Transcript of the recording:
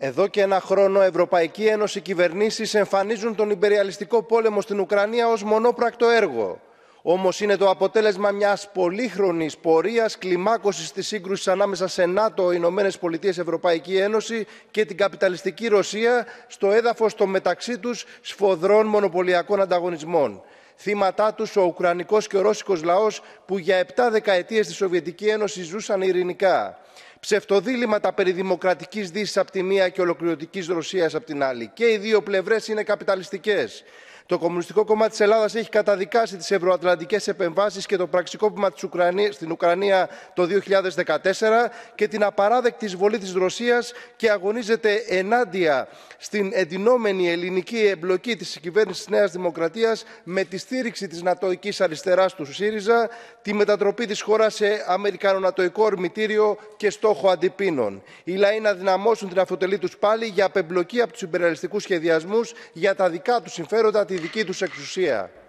Εδώ και ένα χρόνο, Ευρωπαϊκή Ένωση, κυβερνήσεις εμφανίζουν τον ιμπεριαλιστικό πόλεμο στην Ουκρανία ως μονόπρακτο έργο. Όμως είναι το αποτέλεσμα μιας πολύχρονης πορείας κλιμάκωσης της σύγκρουσης ανάμεσα σε ΝΑΤΟ, Ηνωμένες Πολιτείες, Ευρωπαϊκή Ένωση και την καπιταλιστική Ρωσία στο έδαφος των μεταξύ τους σφοδρών μονοπωλιακών ανταγωνισμών. Θύματά τους ο ουκρανικός και ο ρώσικος λαός που για 7 δεκαετίες στη Σοβιετική Ένωση ζούσαν ειρηνικά. Ψευτοδήληματα περί δημοκρατικής Δύσης από τη μία και ολοκληρωτικής Ρωσίας από την άλλη. Και οι δύο πλευρές είναι καπιταλιστικές. Το Κομμουνιστικό Κόμμα της Ελλάδας έχει καταδικάσει τις ευρωατλαντικές επεμβάσεις και το πραξικόπημα στην Ουκρανία το 2014 και την απαράδεκτη εισβολή της Ρωσίας και αγωνίζεται ενάντια στην εντυνόμενη ελληνική εμπλοκή της κυβέρνησης της Νέας Δημοκρατίας με τη στήριξη της νατοικής αριστεράς του ΣΥΡΙΖΑ, τη μετατροπή της χώρας σε αμερικανο-νατοϊκό ορμητήριο και στόχο αντιπίνων. Οι λαοί να δυναμώσουν την αυτοτελή τους πάλι για απεμπλοκή από τους ιμπεριαλιστικούς σχεδιασμούς για τα δικά τους συμφέροντα, τη δική τους εξουσία.